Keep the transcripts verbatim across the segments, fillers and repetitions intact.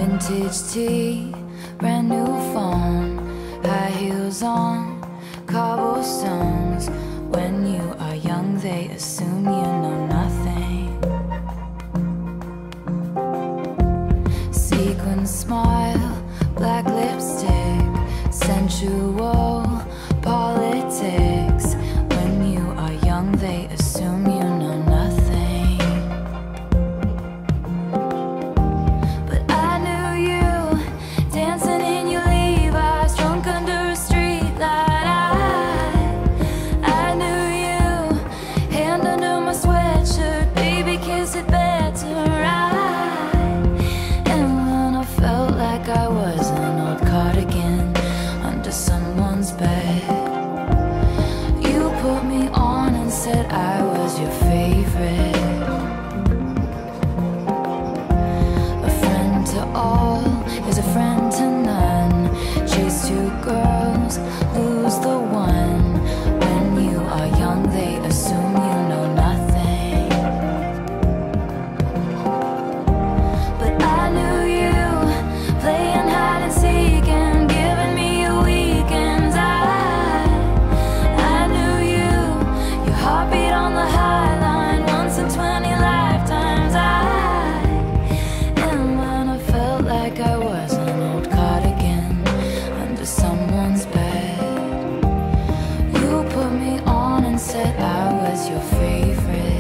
Vintage tee, brand new phone, high heels on, cobblestones. When you are young, they assume you know nothing. Sequin smile, black lipstick, sensual politics. When you are young, they assume you know nothing. But I knew you dancing in your Levi's, drunk under a street light. I, I knew you, hand under my sweatshirt, baby, kiss it better. I, and when I felt like I was an old cardigan under someone's bed, you put me on and said I was your favorite. A friend to all is a friend to none. Chase two girls, lose the one. When you are young, they assume you know nothing. But I knew you, playing hide and seek and giving me your weekends. I, I knew you, your heartbeat on the high line, once in twenty lifetimes. I, and when I felt like I was an old cardigan under someone's bed, you put me on and said I was your favorite.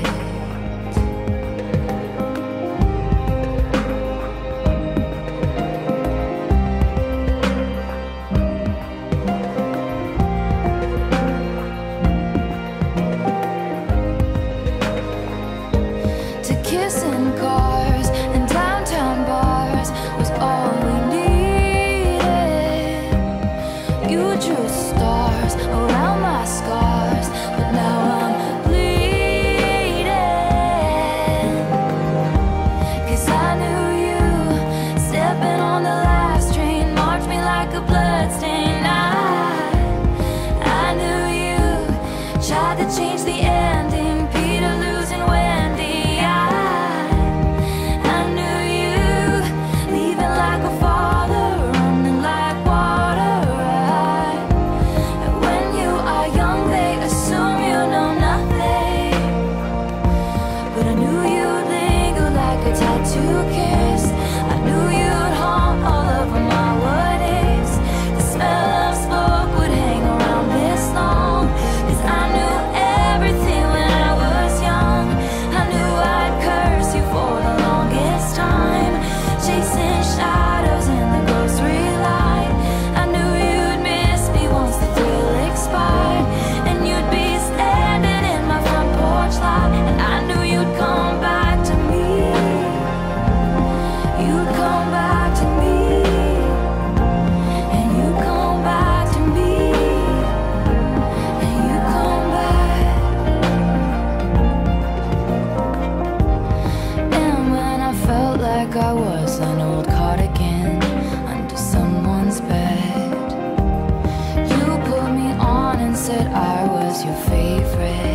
To kiss in cars and downtown bars was all we needed. You drew stars around my scars, but now I'm bleeding. 'Cause I knew you, stepping on the last train, marked me like a bloodstain. I, I knew you, tried to change the ending, Peter losing Wendy. I, I knew you, leaving like a father, running like water. I, and when you are young, they assume you know nothing. But I knew you'd linger like a tattoo kiss. I knew you'd haunt all over my what ifs. The smell of smoke would hang around this long. 'Cause I knew everything when I was young. I knew I'd curse you for the longest time, chasing shadows in the grocery line. I knew you'd miss me once the thrill expired, and you'd be standing in my front porch light. And I knew you'd come back to me. You'd come back to me. And you'd come back to me. And you'd come back. And when I felt like I was an old cardigan under someone's bed, you put me on and said I was your favorite.